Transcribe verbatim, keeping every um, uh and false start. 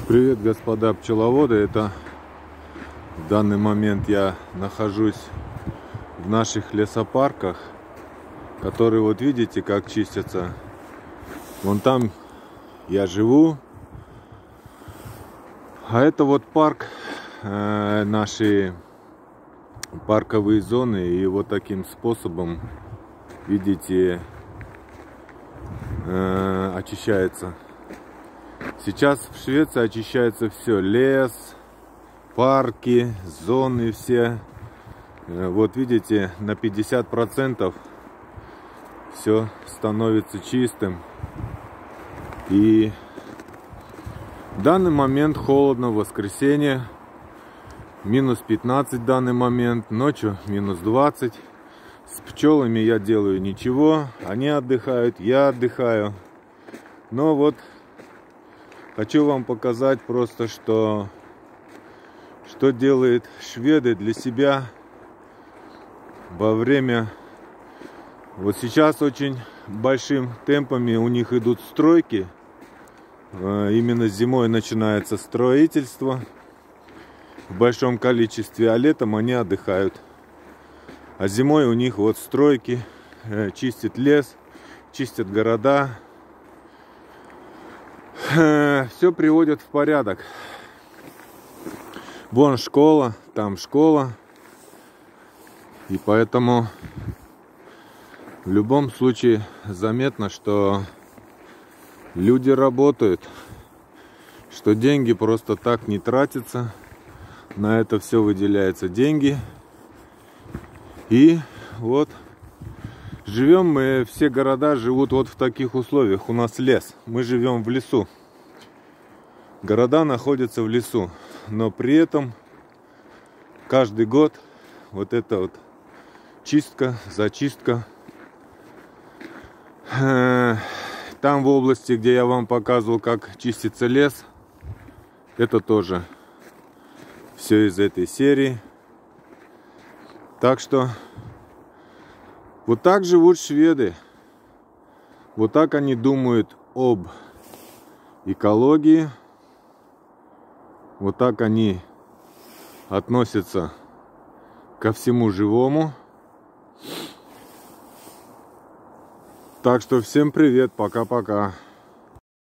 Привет, господа пчеловоды. Это в данный момент я нахожусь в наших лесопарках, которые, вот видите, как чистятся. Вон там я живу, а это вот парк, э, наши парковые зоны, и вот таким способом, видите, э, очищается. Сейчас в Швеции очищается все: лес, парки, зоны все. Вот видите, на пятьдесят процентов все становится чистым. И в данный момент холодно, в воскресенье минус пятнадцать в данный момент, ночью минус двадцать. С пчелами я делаю ничего, они отдыхают, я отдыхаю. Но вот хочу вам показать просто, что, что делают шведы для себя во время... Вот сейчас очень большим темпами у них идут стройки. Именно зимой начинается строительство в большом количестве, а летом они отдыхают. А зимой у них вот стройки, чистят лес, чистят города. Все приводят в порядок. Вон школа, там школа. И поэтому в любом случае заметно, что люди работают, что деньги просто так не тратятся. На это все выделяются деньги. И вот живем мы, все города живут вот в таких условиях. У нас лес, мы живем в лесу. Города находятся в лесу, но при этом каждый год вот эта вот чистка, зачистка. Там в области, где я вам показывал, как чистится лес, это тоже все из этой серии. Так что вот так живут шведы. Вот так они думают об экологии. Вот так они относятся ко всему живому. Так что всем привет, пока-пока.